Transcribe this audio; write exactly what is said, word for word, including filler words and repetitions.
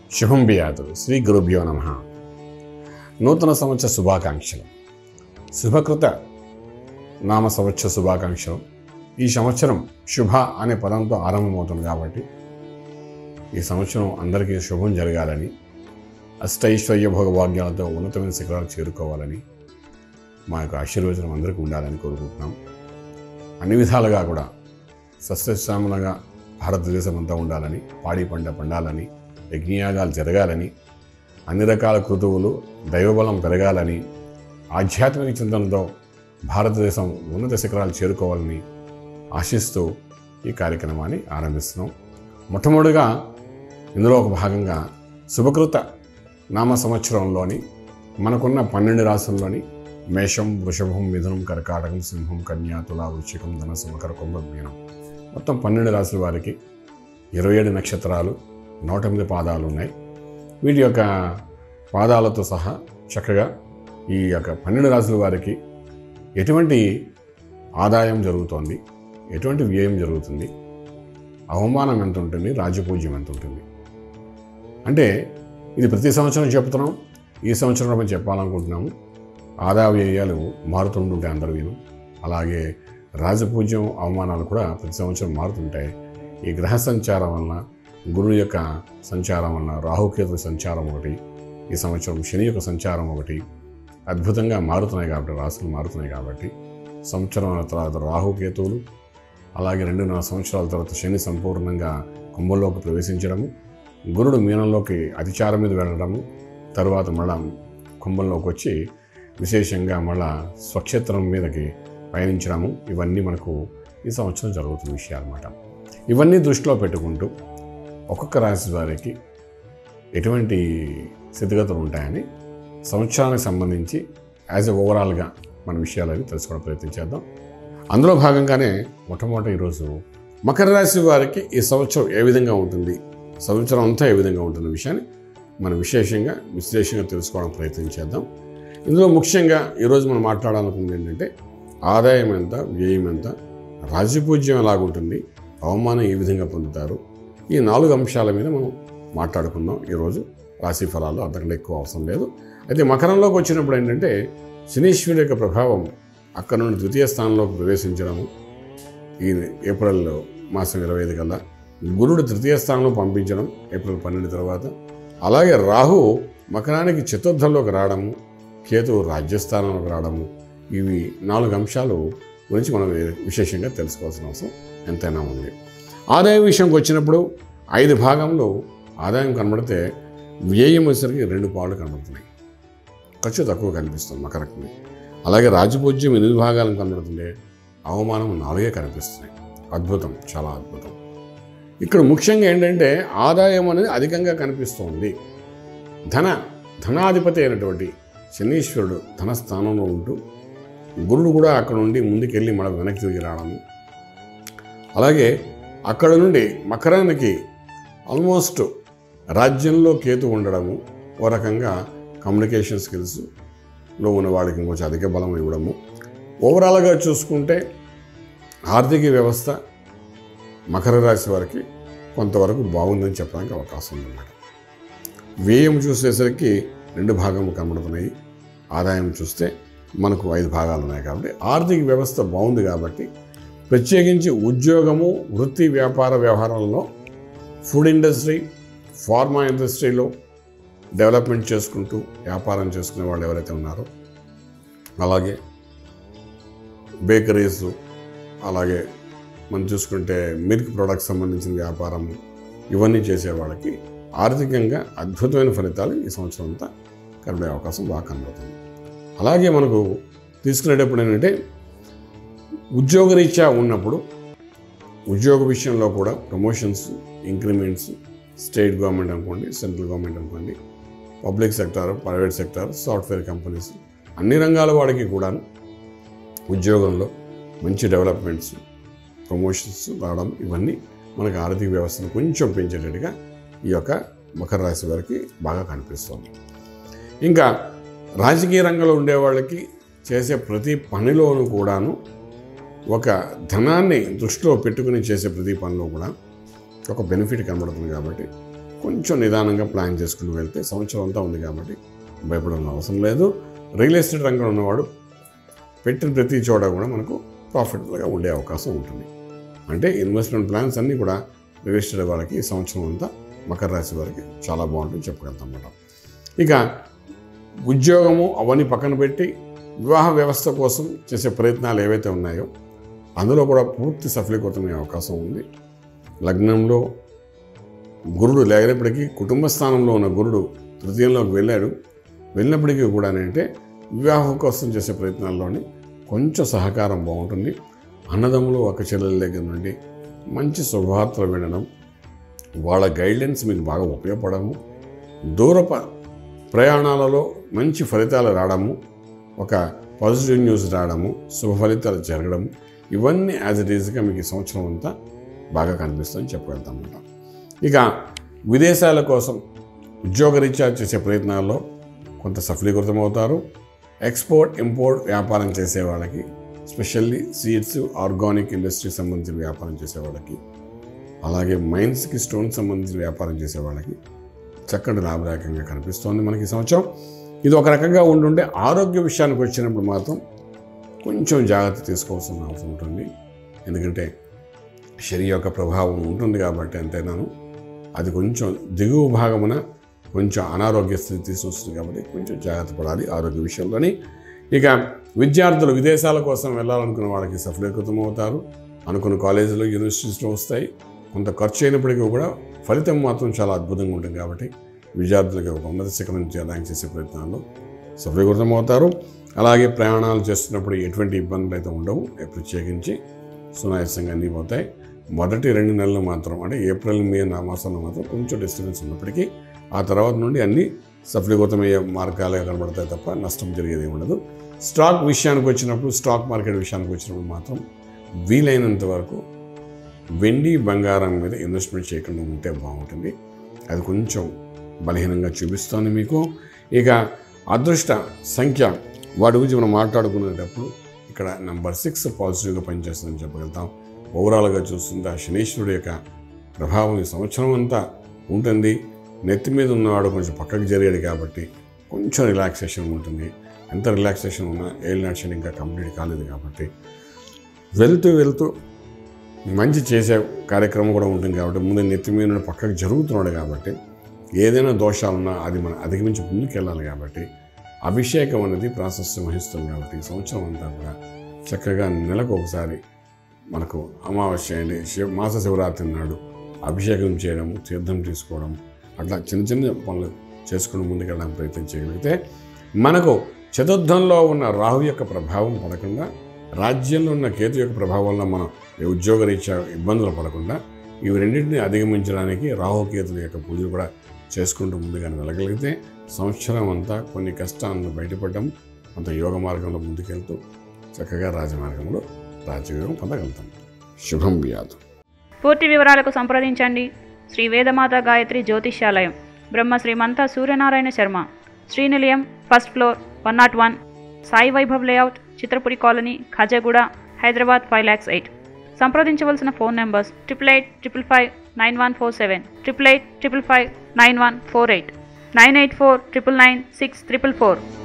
శుభం బియాదు. శ్రీ గురుభ్యో నమః. నూతన సంవత్సర శుభాకాంక్షలు. శుభకృత నామ సంవత్సర శుభాకాంక్షలు. ఈ సంవత్సరం శుభ అనే పదంతో ఆరంభమవుతుంది కాబట్టి ఈ సంవత్సరం అందరికీ శుభం జరగాలని, అష్టైశ్వర్య భోగభాగ్యాలతో ఉన్నతమైన శిఖరాలు చేరుకోవాలని, మా యొక్క ఆశీర్వచనం అందరికీ ఉండాలని కోరుకుంటున్నాం. అన్ని విధాలుగా కూడా సస్యశ్యామలంగా భారతదేశం అంతా ఉండాలని, పాడి పంట పండాలని, యజ్ఞయాగాలు జరగాలని, అన్ని రకాల కృతువులు దైవబలం పెరగాలని, ఆధ్యాత్మిక చింతనతో భారతదేశం ఉన్నత శిఖరాలు చేరుకోవాలని ఆశిస్తూ ఈ కార్యక్రమాన్ని ఆరంభిస్తున్నాం. మొట్టమొదటిగా ఇందులో ఒక భాగంగా శుభకృత నామ సంవత్సరంలోని మనకున్న పన్నెండు రాశుల్లోని మేషం, వృషభం, మిథునం, కర్కాటకం, సింహం, కన్యా, తుల, వృశ్చికం, ధనుసు, మకర, కుంభ, మీనం మొత్తం పన్నెండు రాశుల వారికి ఇరవై ఏడు నక్షత్రాలు, నూట ఎనిమిది పాదాలు ఉన్నాయి. వీటి యొక్క పాదాలతో సహా చక్కగా ఈ యొక్క పన్నెండు రాశుల వారికి ఎటువంటి ఆదాయం జరుగుతోంది, ఎటువంటి వ్యయం జరుగుతుంది, అవమానం ఎంత ఉంటుంది, రాజపూజ్యం ఎంత ఉంటుంది అంటే ఇది ప్రతి సంవత్సరం చెప్తున్నాం. ఈ సంవత్సరంలో మనం చెప్పాలనుకుంటున్నాము. ఆదాయ వ్యయాలు మారుతుంటుంటాయి అందరూ వీళ్ళు. అలాగే రాజపూజ్యం, అవమానాలు కూడా ప్రతి సంవత్సరం మారుతుంటాయి. ఈ గ్రహ సంచారం వలన, గురువు యొక్క సంచారం వలన, రాహుకేతు సంచారం ఒకటి, ఈ సంవత్సరం శని యొక్క సంచారం ఒకటి అద్భుతంగా మారుతున్నాయి కాబట్టి, రాశులు మారుతున్నాయి కాబట్టి సంవత్సరం తర్వాత రాహుకేతువులు, అలాగే రెండున్నర సంవత్సరాల తర్వాత శని సంపూర్ణంగా కుంభంలోకి ప్రవేశించడము, గురుడు మీనంలోకి అతిచారం మీద వెళ్ళడము, తర్వాత మళ్ళా కుంభంలోకి వచ్చి విశేషంగా మళ్ళా స్వక్షేత్రం మీదకి పయనించడము, ఇవన్నీ మనకు ఈ సంవత్సరం జరుగుతున్న విషయాలు అన్నమాట. ఇవన్నీ దృష్టిలో పెట్టుకుంటూ ఒక్కొక్క రాశి వారికి ఎటువంటి స్థితిగతులు ఉంటాయని సంవత్సరానికి సంబంధించి యాజ్ ఎ ఓవరాల్గా మన విషయాలని తెలుసుకోవడం ప్రయత్నం చేద్దాం. అందులో భాగంగానే మొట్టమొదటి ఈరోజు మకర రాశి వారికి ఈ సంవత్సరం ఏ విధంగా ఉంటుంది, సంవత్సరం అంతా ఏ విధంగా ఉంటుంది విషయాన్ని మనం విశేషంగా విశ్లేషణగా తెలుసుకోవడం ప్రయత్నం చేద్దాం. ఇందులో ముఖ్యంగా ఈరోజు మనం మాట్లాడాలనుకుంది ఏంటంటే ఆదాయం ఎంత, వ్యయం ఎంత, రాజపూజ్యం ఎలాగుంటుంది, అవమానం ఏ విధంగా పొందుతారు, ఈ నాలుగు అంశాల మీద మనం మాట్లాడుకుందాం ఈరోజు. రాశి ఫలాలు అంతకంటే ఎక్కువ అవసరం లేదు. అయితే మకరంలోకి వచ్చినప్పుడు ఏంటంటే శనీశ్వరుడి యొక్క ప్రభావం అక్కడ నుండి ద్వితీయ స్థానంలోకి ప్రవేశించడము, ఈ ఏప్రిల్ మాసం ఇరవై ఐదు కల్లా గురుడు తృతీయ స్థానంలో పంపించడం ఏప్రిల్ పన్నెండు తర్వాత, అలాగే రాహు మకరానికి చతుర్థంలోకి రావడము, కేతువు రాజ్యస్థానంలోకి రావడము, ఇవి నాలుగు అంశాలు గురించి మనం విశేషంగా తెలుసుకోవాల్సిన అవసరం ఎంతైనా ఉంది. ఆదాయం విషయంకి వచ్చినప్పుడు ఐదు భాగంలో ఆదాయం కనబడితే వ్యయం వచ్చేసరికి రెండు పాళ్ళు కనబడుతున్నాయి, ఖర్చు తక్కువ కనిపిస్తుంది మకరకి. అలాగే రాజపూజ్యం ఎనిమిది భాగాలను కనబడుతుండే, అవమానం నాలుగే కనిపిస్తున్నాయి. అద్భుతం, చాలా అద్భుతం. ఇక్కడ ముఖ్యంగా ఏంటంటే ఆదాయం అనేది అధికంగా కనిపిస్తుంది. ధన ధనాధిపతి అయినటువంటి శనీశ్వరుడు ధన స్థానంలో ఉంటూ, గురుడు కూడా అక్కడ నుండి ముందుకెళ్ళి మన వెనక్కి తిరిగి రావడము, అలాగే అక్కడ నుండి మకరానికి ఆల్మోస్ట్ రాజ్యంలో కేతు ఉండడము, ఓ రకంగా కమ్యూనికేషన్ స్కిల్స్లో ఉన్న వాడికి ఇంకొంచెం అధిక బలం ఇవ్వడము. ఓవరాల్గా చూసుకుంటే ఆర్థిక వ్యవస్థ మకర రాశి వారికి కొంతవరకు బాగుందని చెప్పడానికి అవకాశం ఉందన్నమాట. వ్యయం చూసేసరికి రెండు భాగము కనబడుతున్నాయి, ఆదాయం చూస్తే మనకు ఐదు భాగాలు ఉన్నాయి. కాబట్టి ఆర్థిక వ్యవస్థ బాగుంది కాబట్టి ప్రత్యేకించి ఉద్యోగము, వృత్తి, వ్యాపార వ్యవహారాల్లో, ఫుడ్ ఇండస్ట్రీ, ఫార్మా ఇండస్ట్రీలో డెవలప్మెంట్ చేసుకుంటూ వ్యాపారం చేసుకునే వాళ్ళు ఎవరైతే ఉన్నారో, అలాగే బేకరీస్, అలాగే మనం చూసుకుంటే మిల్క్ ప్రొడక్ట్స్ సంబంధించిన వ్యాపారము, ఇవన్నీ చేసే వాళ్ళకి ఆర్థికంగా అద్భుతమైన ఫలితాలు ఈ సంవత్సరం అంతా కనబడే అవకాశం బాగా కనబడుతుంది. అలాగే మనకు తీసుకునేటప్పుడు ఏంటంటే ఉద్యోగరీత్యా ఉన్నప్పుడు ఉద్యోగ విషయంలో కూడా ప్రమోషన్స్, ఇంక్రిమెంట్స్, స్టేట్ గవర్నమెంట్ అనుకోండి, సెంట్రల్ గవర్నమెంట్ అనుకోండి, public sector, private sector, software companies, అన్ని రంగాల వాడికి కూడా ఉద్యోగంలో మంచి డెవలప్మెంట్స్, ప్రమోషన్స్ రావడం, ఇవన్నీ మనకు ఆర్థిక వ్యవస్థను కొంచెం పెంచేటట్టుగా ఈ యొక్క మకర రాశి వారికి బాగా కనిపిస్తుంది. ఇంకా రాజకీయ రంగంలో ఉండే వాళ్ళకి చేసే ప్రతి పనిలోనూ కూడాను ఒక ధనాన్ని దృష్టిలో పెట్టుకుని చేసే ప్రతి పనిలో కూడా ఒక బెనిఫిట్ కనబడుతుంది. కాబట్టి కొంచెం నిదానంగా ప్లాన్ చేసుకుని వెళ్తే సంవత్సరం అంతా ఉంది కాబట్టి భయపడాల్సిన అవసరం లేదు. రియల్ ఎస్టేట్ రంగంలో ఉన్నవాడు పెట్టిన ప్రతి చోట కూడా మనకు ప్రాఫిటబుల్గా ఉండే అవకాశం ఉంటుంది. అంటే ఇన్వెస్ట్మెంట్ ప్లాన్స్ అన్నీ కూడా రియల్ ఎస్టేట్ వాళ్ళకి ఈ సంవత్సరం అంతా మకర రాశి వారికి చాలా బాగుంటుంది చెప్పగలుగుతాం అన్నమాట. ఇక ఉద్యోగము అవన్నీ పక్కన పెట్టి వివాహ వ్యవస్థ కోసం చేసే ప్రయత్నాలు ఏవైతే ఉన్నాయో అందులో కూడా పూర్తి సఫలీకృతమయ్యే అవకాశం ఉంది. లగ్నంలో గురుడు లేనప్పటికీ కుటుంబ స్థానంలో ఉన్న గురుడు తృతీయంలోకి వెళ్ళాడు. వెళ్ళినప్పటికీ కూడా అంటే వివాహం కోసం చేసే ప్రయత్నాల్లోని కొంచెం సహకారం బాగుంటుంది. అన్నదమ్ములు ఒక చెల్లెల దగ్గర నుండి మంచి శుభవార్తలు వినడం, వాళ్ళ గైడ్లైన్స్ మీకు బాగా ఉపయోగపడము, దూర ప్రయాణాలలో మంచి ఫలితాలు రావడము, ఒక పాజిటివ్ న్యూస్ రావడము, శుభ ఫలితాలు జరగడం, ఇవన్నీ యాజ్ ఇట్ ఈజ్గా మీకు ఈ సంవత్సరం అంతా బాగా కనిపిస్తుందని చెప్పగలుగుతాం అన్నమాట. ఇక విదేశాల కోసం ఉద్యోగరీత్యా చేసే ప్రయత్నాల్లో కొంత సఫలీకృతం అవుతారు. ఎక్స్పోర్ట్ ఇంపోర్ట్ వ్యాపారం చేసే వాళ్ళకి, స్పెషల్లీ సీడ్స్ ఆర్గానిక్ ఇండస్ట్రీకి సంబంధించిన వ్యాపారం చేసే వాళ్ళకి, అలాగే మైన్స్కి స్టోన్ సంబంధించిన వ్యాపారం చేసే వాళ్ళకి చక్కటి లాభదాయకంగా కనిపిస్తోంది మనకి ఈ సంవత్సరం. ఇది ఒక రకంగా ఉంటుంటే ఆరోగ్య విషయానికి వచ్చినప్పుడు మాత్రం కొంచెం జాగ్రత్త తీసుకోవాల్సిన అవసరం ఉంటుంది. ఎందుకంటే శరీర యొక్క ప్రభావం ఉంటుంది కాబట్టి అంతేనాను అది కొంచెం దిగువ భాగమున కొంచెం అనారోగ్య స్థితి తీసుకొస్తుంది కాబట్టి కొంచెం జాగ్రత్త పడాలి ఆరోగ్య విషయంలోని. ఇక విద్యార్థులు విదేశాల కోసం వెళ్ళాలనుకున్న వాళ్ళకి సఫలీకృతం అవుతారు. అనుకున్న కాలేజీలో యూనివర్సిటీస్లో వస్తాయి. కొంత ఖర్చు అయినప్పటికీ కూడా ఫలితం మాత్రం చాలా అద్భుతంగా ఉంటుంది కాబట్టి విద్యార్థులకి ఒక ఉన్నత శిఖరం చేరడానికి చేసే ప్రయత్నాల్లో సఫలీకృతం అవుతారు. అలాగే ప్రయాణాలు చేస్తున్నప్పుడు ఎటువంటి ఇబ్బందులు అయితే ఉండవు, ప్రత్యేకించి సునాయాసంగా అన్నీ పోతాయి. మొదటి రెండు నెలలు మాత్రం అంటే ఏప్రిల్ మే నా మాసంలో మాత్రం కొంచెం డిస్టర్బెన్స్ ఉన్నప్పటికీ ఆ తర్వాత నుండి అన్నీ సఫలీకృతమయ్యే మార్గాలే కనబడతాయి తప్ప నష్టం జరిగేది ఉండదు. స్టాక్ విషయానికి వచ్చినప్పుడు స్టాక్ మార్కెట్ విషయానికి వచ్చినప్పుడు మాత్రం వీలైనంత వరకు వెండి బంగారం మీద ఇన్వెస్ట్మెంట్ చేయకుండా ఉంటే బాగుంటుంది. అది కొంచెం బలహీనంగా చూపిస్తోంది మీకు. ఇక అదృష్ట సంఖ్య వాటి గురించి మనం మాట్లాడుకునేటప్పుడు ఇక్కడ నెంబర్ సిక్స్ పాజిటివ్గా పనిచేస్తుందని చెప్పగలుగుతాం. ఓవరాల్గా చూస్తుంటే ఆ శనీశ్వరుడు యొక్క ప్రభావం ఈ సంవత్సరం అంతా ఉంటుంది. నెత్తి మీద ఉన్నవాడు కొంచెం పక్కకు జరిగాడు కాబట్టి కొంచెం రిలాక్సేషన్ ఉంటుంది. ఎంత రిలాక్సేషన్ ఉన్నా ఏళ్ళ శని ఇంకా కంప్లీట్ కాలేదు కాబట్టి వెళ్తూ వెళ్తూ మంచి చేసే కార్యక్రమం కూడా ఉంటుంది కాబట్టి ముందు నెత్తి మీద నుండి పక్కకు జరుగుతున్నాడు కాబట్టి ఏదైనా దోషాలున్నా అది మనం అధిగమించి ముందుకు వెళ్ళాలి కాబట్టి అభిషేకం అనేది ప్రాశస్త్యం వహిస్తుంది కాబట్టి ఈ సంవత్సరం అంతా కూడా చక్కగా నెలకు ఒకసారి మనకు అమావాస్య అండి శివ మాస శివరాత్రి నాడు అభిషేకం చేయడం, తీర్థం తీసుకోవడం, అట్లా చిన్న చిన్న పనులు చేసుకుని ముందుకెళ్ళడానికి ప్రయత్నం చేయగలిగితే మనకు చతుర్థంలో ఉన్న రాహు యొక్క ప్రభావం పడకుండా, రాజ్యంలో ఉన్న కేతు యొక్క ప్రభావం వల్ల మనం ఉద్యోగరీత్యా ఇబ్బందులు పడకుండా ఇవి రెండింటినీ అధిగమించడానికి రాహుకేతుల యొక్క పూజలు కూడా చేసుకుంటూ ముందుగానే వెళ్ళగలిగితే సంవత్సరం అంతా కొన్ని కష్టాలను బయటపడడం, అంత యోగ మార్గంలో ముందుకెళ్తూ చక్కగా రాజమార్గంలో రాజయోగం పొందగలుగుతాం. శుభం వ్యాధు. పూర్తి వివరాలకు సంప్రదించండి శ్రీ వేదమాత గాయత్రి జ్యోతిష్యాలయం, బ్రహ్మ శ్రీ మంత Suryanarayana Sharma, Shri Nilayam, first floor, one nought one, Sai Vaibhav layout, Chitrapuri colony, Khajaguda, Hyderabad five lakhs eight. సంప్రదించవలసిన phone numbers triple eight triple five nine one four seven, triple eight triple five nine one four eight, nine eight four triple nine six triple four.